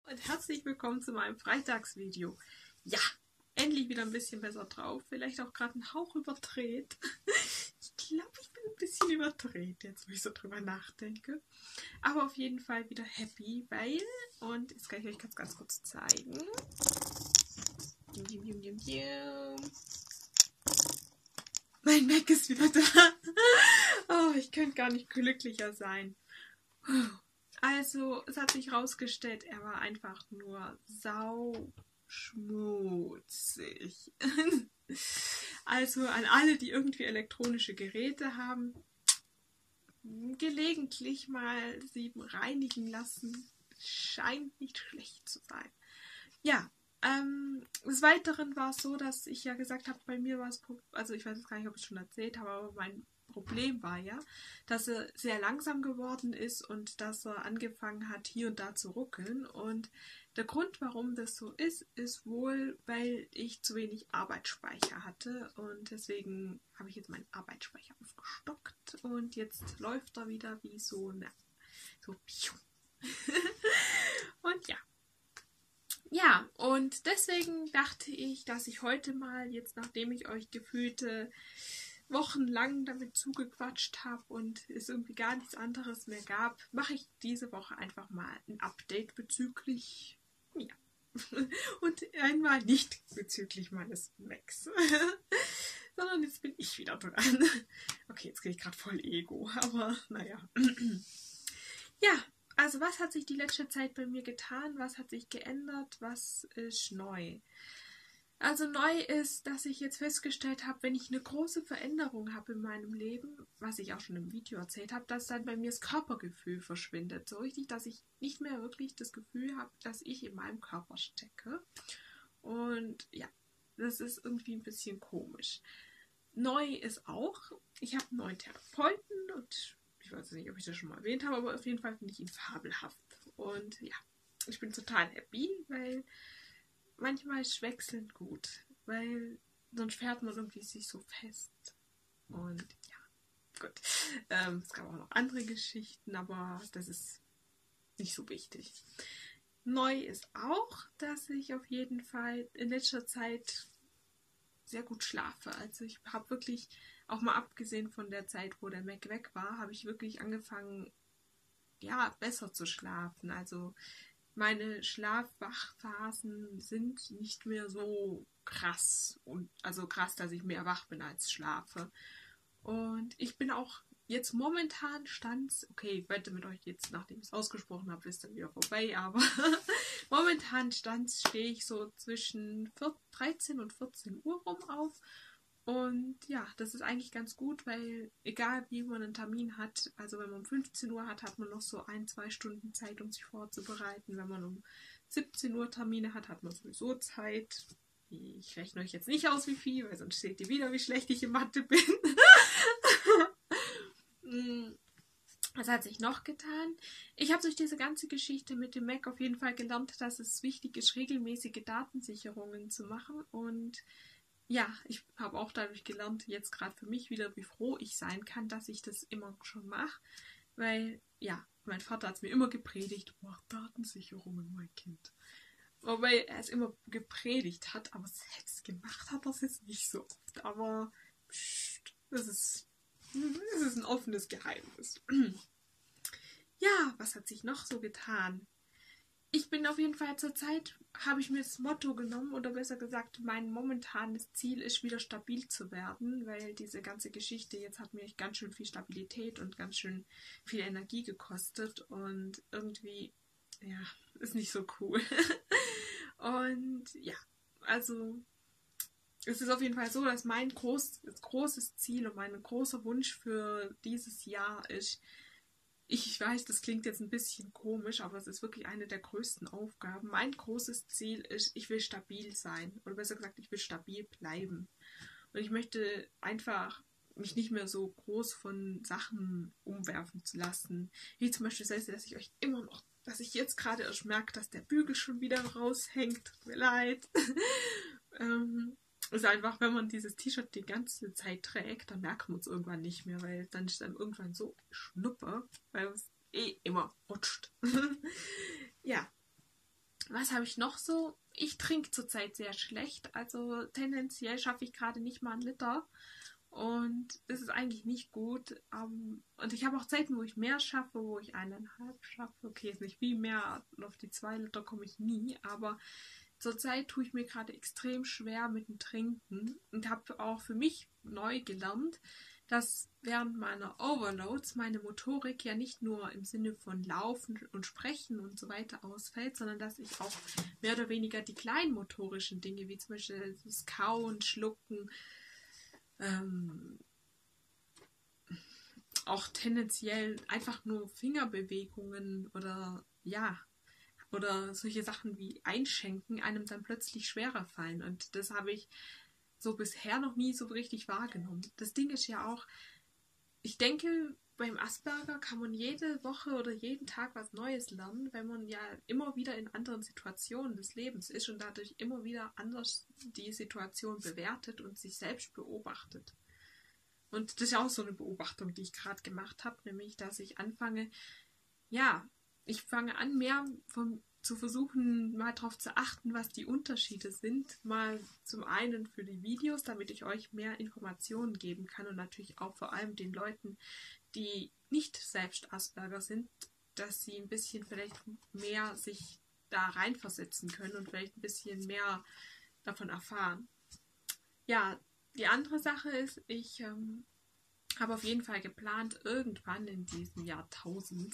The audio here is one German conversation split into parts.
Und herzlich willkommen zu meinem Freitagsvideo. Ja, endlich wieder ein bisschen besser drauf. Vielleicht auch gerade einen Hauch überdreht. Ich glaube, ich bin ein bisschen überdreht, jetzt wo ich so drüber nachdenke. Aber auf jeden Fall wieder happy, weil, und jetzt kann ich euch ganz kurz zeigen. Mein Mac ist wieder da. Oh, ich könnte gar nicht glücklicher sein. Also, es hat sich herausgestellt, er war einfach nur sauschmutzig. Also an alle, die irgendwie elektronische Geräte haben, gelegentlich mal sie reinigen lassen, scheint nicht schlecht zu sein. Ja, des Weiteren war es so, dass ich ja gesagt habe, bei mir war es, also ich weiß jetzt gar nicht, ob ich es schon erzählt habe, aber mein Problem war ja, dass er sehr langsam geworden ist und dass er angefangen hat, hier und da zu ruckeln. Und der Grund, warum das so ist, ist wohl, weil ich zu wenig Arbeitsspeicher hatte. Und deswegen habe ich jetzt meinen Arbeitsspeicher aufgestockt. Und jetzt läuft er wieder wie so eine... So. Und ja. Ja, und deswegen dachte ich, dass ich heute mal, jetzt nachdem ich euch gefühlte wochenlang damit zugequatscht habe und es irgendwie gar nichts anderes mehr gab, mache ich diese Woche einfach mal ein Update bezüglich mir. Und einmal nicht bezüglich meines Macs, sondern jetzt bin ich wieder dran. Okay, jetzt kriege ich gerade voll Ego, aber naja. Ja, also was hat sich die letzte Zeit bei mir getan? Was hat sich geändert? Was ist neu? Also neu ist, dass ich jetzt festgestellt habe, wenn ich eine große Veränderung habe in meinem Leben, was ich auch schon im Video erzählt habe, dass dann bei mir das Körpergefühl verschwindet. So richtig, dass ich nicht mehr wirklich das Gefühl habe, dass ich in meinem Körper stecke. Und ja, das ist irgendwie ein bisschen komisch. Neu ist auch, ich habe einen neuen Therapeuten und ich weiß nicht, ob ich das schon mal erwähnt habe, aber auf jeden Fall finde ich ihn fabelhaft. Und ja, ich bin total happy, weil manchmal ist Wechseln gut, weil sonst fährt man irgendwie sich so fest. Und ja, gut. Es gab auch noch andere Geschichten, aber das ist nicht so wichtig. Neu ist auch, dass ich auf jeden Fall in letzter Zeit sehr gut schlafe. Also ich habe wirklich, auch mal abgesehen von der Zeit, wo der Mac weg war, habe ich wirklich angefangen, ja, besser zu schlafen. Also meine Schlaf-Wach-Phasen sind nicht mehr so krass. Und also krass, dass ich mehr wach bin als schlafe. Und ich bin auch jetzt momentan okay, ich wette mit euch jetzt, nachdem ich es ausgesprochen habe, ist dann wieder vorbei, aber momentan stehe ich so zwischen 13 und 14 Uhr rum auf. Und ja, das ist eigentlich ganz gut, weil egal wie man einen Termin hat, also wenn man um 15 Uhr hat, hat man noch so 1-2 Stunden Zeit, um sich vorzubereiten. Wenn man um 17 Uhr Termine hat, hat man sowieso Zeit. Ich rechne euch jetzt nicht aus, wie viel, weil sonst seht ihr wieder, wie schlecht ich in Mathe bin. Was hat sich noch getan? Ich habe durch diese ganze Geschichte mit dem Mac auf jeden Fall gelernt, dass es wichtig ist, regelmäßige Datensicherungen zu machen. Und ja, ich habe auch dadurch gelernt, jetzt gerade für mich wieder, wie froh ich sein kann, dass ich das immer schon mache. Weil, ja, mein Vater hat es mir immer gepredigt, mach Datensicherungen, mein Kind. Wobei er es immer gepredigt hat, aber selbst gemacht hat er es jetzt nicht so oft. Aber pst, das ist ein offenes Geheimnis. Ja, was hat sich noch so getan? Ich bin auf jeden Fall zur Zeit, habe ich mir das Motto genommen, oder besser gesagt, mein momentanes Ziel ist, wieder stabil zu werden, weil diese ganze Geschichte jetzt hat mir ganz schön viel Stabilität und ganz schön viel Energie gekostet und irgendwie, ja, ist nicht so cool. Und ja, also es ist auf jeden Fall so, dass mein großes Ziel und mein großer Wunsch für dieses Jahr ist, ich weiß, das klingt jetzt ein bisschen komisch, aber es ist wirklich eine der größten Aufgaben. Mein großes Ziel ist, ich will stabil sein. Oder besser gesagt, ich will stabil bleiben. Und ich möchte einfach mich nicht mehr so groß von Sachen umwerfen zu lassen. Wie zum Beispiel, dass ich jetzt gerade erst merke, dass der Bügel schon wieder raushängt. Tut mir leid. Ist einfach, wenn man dieses T-Shirt die ganze Zeit trägt, dann merkt man es irgendwann nicht mehr, weil dann ist dann irgendwann so Schnuppe, weil es immer rutscht. Ja. Was habe ich noch so? Ich trinke zurzeit sehr schlecht, also tendenziell schaffe ich gerade nicht mal 1 Liter. Und das ist eigentlich nicht gut. Und ich habe auch Zeiten, wo ich mehr schaffe, wo ich 1,5 schaffe. Okay, ist nicht viel mehr. Auf die 2 Liter komme ich nie. Aber zurzeit tue ich mir gerade extrem schwer mit dem Trinken. Und habe auch für mich neu gelernt, dass während meiner Overloads meine Motorik ja nicht nur im Sinne von Laufen und Sprechen und so weiter ausfällt, sondern dass ich auch mehr oder weniger die kleinen motorischen Dinge, wie zum Beispiel das Kauen, Schlucken, auch tendenziell einfach nur Fingerbewegungen oder solche Sachen wie Einschenken einem dann plötzlich schwerer fallen. Und das habe ich so bisher noch nie so richtig wahrgenommen. Das Ding ist ja auch, ich denke, beim Asperger kann man jede Woche oder jeden Tag was Neues lernen, weil man ja immer wieder in anderen Situationen des Lebens ist und dadurch immer wieder anders die Situation bewertet und sich selbst beobachtet. Und das ist ja auch so eine Beobachtung, die ich gerade gemacht habe, nämlich, dass ich anfange, ich fange an, mehr zu versuchen, mal darauf zu achten, was die Unterschiede sind. Mal zum einen für die Videos, damit ich euch mehr Informationen geben kann und natürlich auch vor allem den Leuten, die nicht selbst Asperger sind, dass sie ein bisschen vielleicht mehr sich da reinversetzen können und vielleicht ein bisschen mehr davon erfahren. Ja, die andere Sache ist, ich habe auf jeden Fall geplant, irgendwann in diesem Jahrtausend,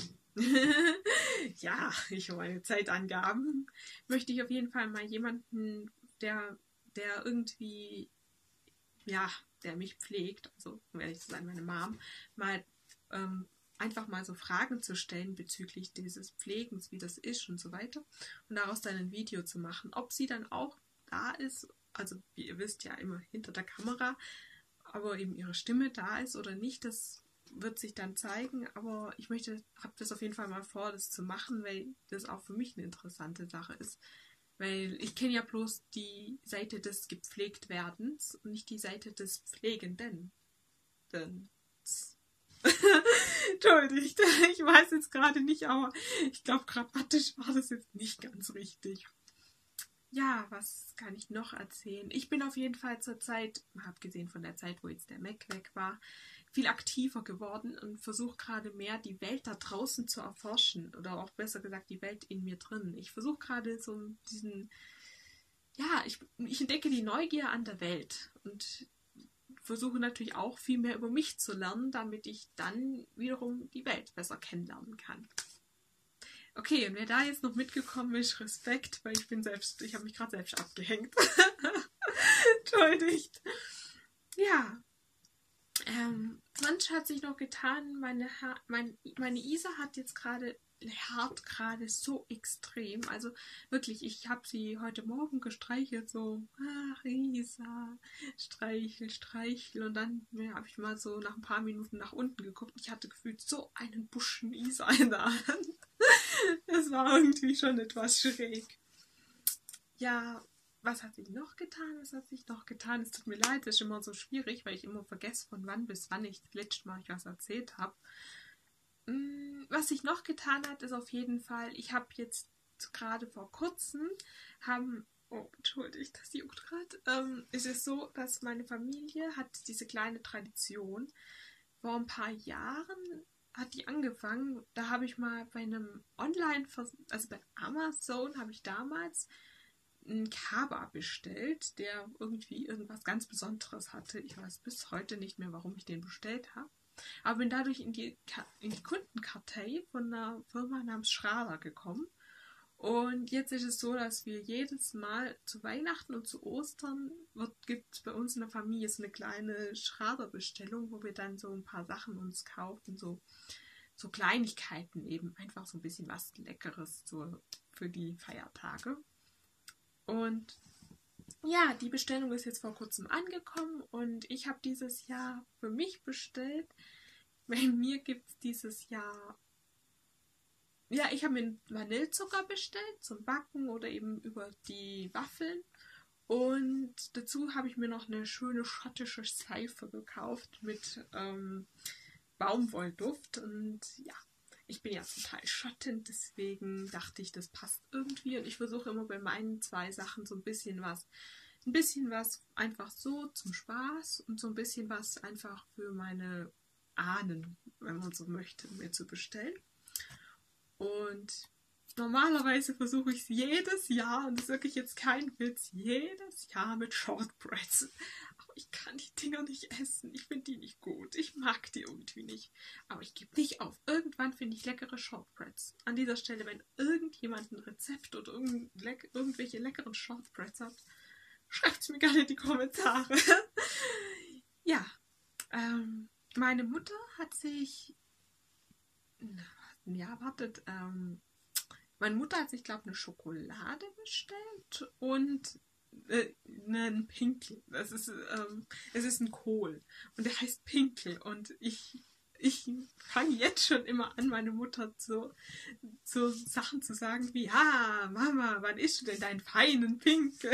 ja, ich habe meine Zeitangaben, möchte ich auf jeden Fall mal jemanden, der irgendwie, der mich pflegt, also um ehrlich zu sein, meine Mom, mal einfach mal so Fragen zu stellen bezüglich dieses Pflegens, wie das ist und so weiter und daraus dann ein Video zu machen. Ob sie dann auch da ist, also wie ihr wisst, ja immer hinter der Kamera, aber eben ihre Stimme da ist oder nicht, das wird sich dann zeigen, aber ich habe das auf jeden Fall mal vor, das zu machen, weil das auch für mich eine interessante Sache ist. Weil ich kenne ja bloß die Seite des Gepflegtwerdens und nicht die Seite des Pflegenden. Entschuldigt, ich weiß jetzt gerade nicht, aber ich glaube, grammatisch war das jetzt nicht ganz richtig. Ja, was kann ich noch erzählen? Ich bin auf jeden Fall zurzeit, abgesehen von der Zeit, wo jetzt der Mac weg war, viel aktiver geworden und versuche gerade mehr die Welt da draußen zu erforschen oder auch besser gesagt die Welt in mir drin. Ich versuche gerade so diesen, ich entdecke die Neugier an der Welt und versuche natürlich auch viel mehr über mich zu lernen, damit ich dann wiederum die Welt besser kennenlernen kann. Okay, und wer da jetzt noch mitgekommen ist, Respekt, weil ich habe mich gerade selbst abgehängt. Entschuldigt. Ja. Sonst hat sich noch getan, meine Isa hat jetzt gerade so extrem. Also wirklich, ich habe sie heute Morgen gestreichelt, so, ach Isa, streichel. Und dann habe ich mal so nach ein paar Minuten nach unten geguckt. Ich hatte gefühlt so einen Buschen Isa in der Hand. Das war irgendwie schon etwas schräg. Ja, was hat sich noch getan? Es tut mir leid, das ist immer so schwierig, weil ich immer vergesse, von wann bis wann ich das letzte Mal was erzählt habe. Was sich noch getan hat, ist auf jeden Fall, ich habe jetzt gerade vor kurzem, entschuldigt, das juckt gerade, ist es so, dass meine Familie hat diese kleine Tradition. Vor ein paar Jahren hat die angefangen, da habe ich mal bei einem also bei Amazon habe ich damals einen Kaba bestellt, der irgendwie irgendwas ganz Besonderes hatte. Ich weiß bis heute nicht mehr, warum ich den bestellt habe. Aber bin dadurch in die Kundenkartei von einer Firma namens Schrader gekommen. Und jetzt ist es so, dass wir jedes Mal zu Weihnachten und zu Ostern gibt es bei uns in der Familie so eine kleine Schrader-Bestellung, wo wir dann so ein paar Sachen uns kaufen, so Kleinigkeiten eben, einfach so ein bisschen was Leckeres für die Feiertage. Und ja, die Bestellung ist jetzt vor kurzem angekommen und ich habe dieses Jahr für mich bestellt. Bei mir gibt es dieses Jahr, ich habe mir Vanillezucker bestellt zum Backen oder eben über die Waffeln. Und dazu habe ich mir noch eine schöne schottische Seife gekauft mit Baumwollduft. Und ja, ich bin ja zum Teil Schottin, deswegen dachte ich, das passt irgendwie. Und ich versuche immer bei meinen 2 Sachen so ein bisschen was einfach so zum Spaß und so ein bisschen was einfach für meine Ahnen, wenn man so möchte, mir zu bestellen. Und normalerweise versuche ich es jedes Jahr, und das ist wirklich jetzt kein Witz, jedes Jahr mit Shortbreads. Aber ich kann die Dinger nicht essen. Ich finde die nicht gut. Ich mag die irgendwie nicht. Aber ich gebe nicht auf. Irgendwann finde ich leckere Shortbreads. An dieser Stelle, wenn irgendjemand ein Rezept oder irgendwelche leckeren Shortbreads hat, schreibt es mir gerne in die Kommentare. Ja, meine Mutter hat sich... Ja, wartet. Meine Mutter hat sich, glaube ich, eine Schokolade bestellt und einen Pinkel. Es ist ein Kohl und der heißt Pinkel. Und ich fange jetzt schon immer an, meine Mutter so Sachen zu sagen wie, ja, Mama, wann isst du denn deinen feinen Pinkel?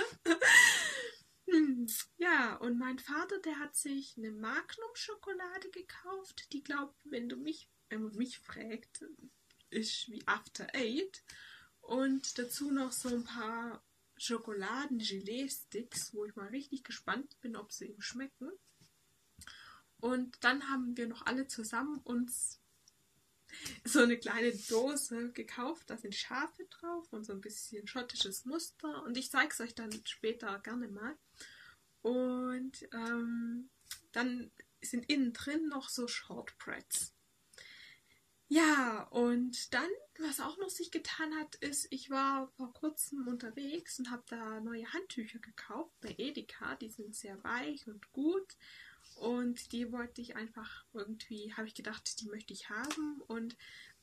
Ja, und mein Vater, der hat sich eine Magnum-Schokolade gekauft, die, glaube wenn man mich fragt, ist wie After Eight. Und dazu noch so ein paar Schokoladen-Gelee-Sticks, wo ich mal richtig gespannt bin, ob sie ihm schmecken. Und dann haben wir noch alle zusammen uns so eine kleine Dose gekauft. Da sind Schafe drauf und so ein bisschen schottisches Muster. Und ich zeige es euch dann später gerne mal. Und dann sind innen drin noch so Shortbreads. Ja, und dann, was auch noch sich getan hat, ist, ich war vor kurzem unterwegs und habe da neue Handtücher gekauft bei Edeka. Die sind sehr weich und gut. Und die wollte ich einfach irgendwie, habe ich gedacht, die möchte ich haben. Und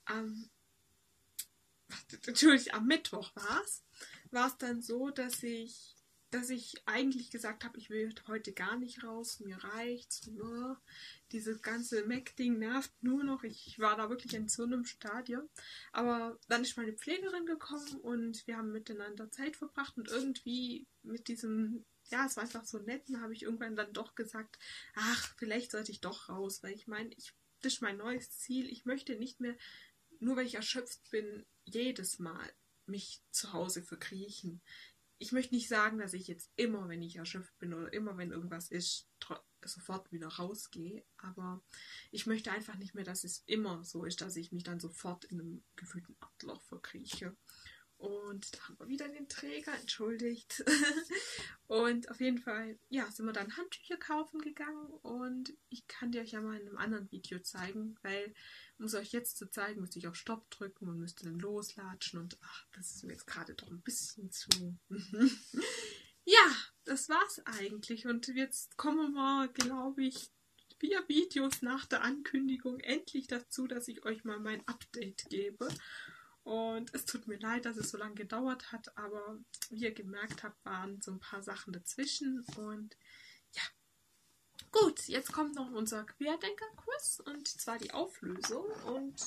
am Mittwoch war es dann so, dass ich eigentlich gesagt habe, ich will heute gar nicht raus, mir reicht's. Dieses ganze Mac-Ding nervt nur noch. Ich war da wirklich in so einem Stadium. Aber dann ist meine Pflegerin gekommen und wir haben miteinander Zeit verbracht und irgendwie mit diesem, ja, es war einfach so nett, und habe ich irgendwann dann doch gesagt, ach, vielleicht sollte ich doch raus, weil ich meine, das ist mein neues Ziel. Ich möchte nicht mehr, nur weil ich erschöpft bin, jedes Mal mich zu Hause verkriechen. Ich möchte nicht sagen, dass ich jetzt immer, wenn ich erschöpft bin oder immer, wenn irgendwas ist, sofort wieder rausgehe. Aber ich möchte einfach nicht mehr, dass es immer so ist, dass ich mich dann sofort in einem gefühlten Abloch verkrieche. Und da haben wir wieder den Träger, entschuldigt. Und auf jeden Fall, ja, sind wir dann Handtücher kaufen gegangen. Und ich kann dir euch ja mal in einem anderen Video zeigen, weil, um es euch jetzt zu zeigen, müsste ich auf Stopp drücken und müsste dann loslatschen. Und ach, das ist mir jetzt gerade doch ein bisschen zu. Ja, das war's eigentlich. Und jetzt kommen wir, glaube ich, 4 Videos nach der Ankündigung endlich dazu, dass ich euch mal mein Update gebe. Und es tut mir leid, dass es so lange gedauert hat, aber wie ihr gemerkt habt, waren so ein paar Sachen dazwischen. Und ja, gut, jetzt kommt noch unser Querdenker-Quiz, und zwar die Auflösung. Und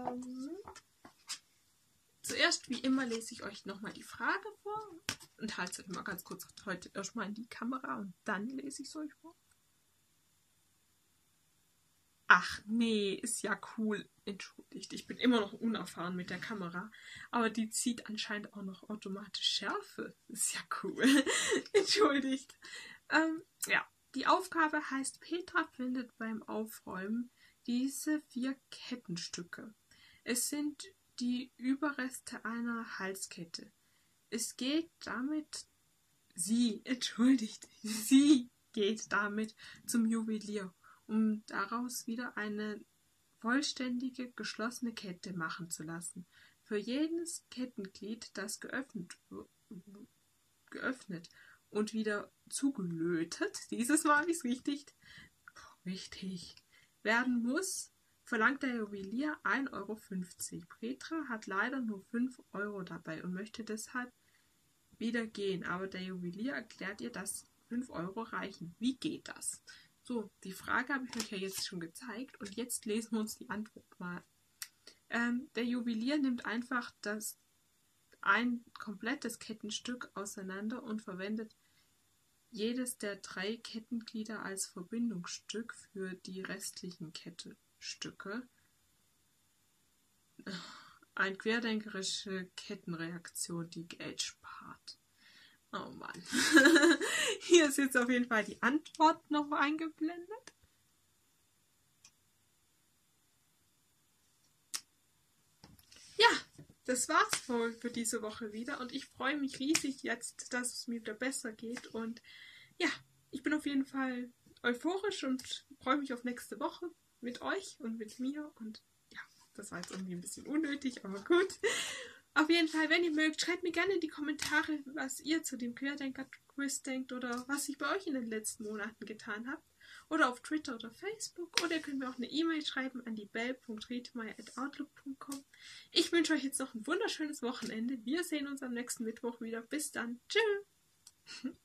zuerst, wie immer, lese ich euch nochmal die Frage vor und halte es mal ganz kurz heute erstmal in die Kamera und dann lese ich es euch vor. Ach nee, ist ja cool. Entschuldigt, ich bin immer noch unerfahren mit der Kamera. Aber die zieht anscheinend auch noch automatisch Schärfe. Ist ja cool. Entschuldigt. Ja, die Aufgabe heißt, Petra findet beim Aufräumen diese 4 Kettenstücke. Es sind die Überreste einer Halskette. Es geht damit, sie geht damit zum Juwelier, um daraus wieder eine vollständige, geschlossene Kette machen zu lassen. Für jedes Kettenglied, das geöffnet und wieder zugelötet, dieses Mal habe ich es richtig, werden muss, verlangt der Juwelier 1,50 €. Petra hat leider nur 5 € dabei und möchte deshalb wieder gehen, aber der Juwelier erklärt ihr, dass 5 € reichen. Wie geht das? So, die Frage habe ich euch ja jetzt schon gezeigt und jetzt lesen wir uns die Antwort mal. Der Juwelier nimmt einfach ein komplettes Kettenstück auseinander und verwendet jedes der 3 Kettenglieder als Verbindungsstück für die restlichen Kettenstücke. Eine querdenkerische Kettenreaktion, die Geld spart. Oh Mann. Hier ist jetzt auf jeden Fall die Antwort noch eingeblendet. Ja, das war's wohl für diese Woche wieder. Und ich freue mich riesig jetzt, dass es mir wieder besser geht. Und ja, ich bin auf jeden Fall euphorisch und freue mich auf nächste Woche mit euch und mit mir. Und ja, das war jetzt irgendwie ein bisschen unnötig, aber gut. Auf jeden Fall, wenn ihr mögt, schreibt mir gerne in die Kommentare, was ihr zu dem Querdenker-Quiz denkt oder was ich bei euch in den letzten Monaten getan habt. Oder auf Twitter oder Facebook. Oder ihr könnt mir auch eine E-Mail schreiben an die bell.riedmeier@outlook.com. Ich wünsche euch jetzt noch ein wunderschönes Wochenende. Wir sehen uns am nächsten Mittwoch wieder. Bis dann. Tschüss.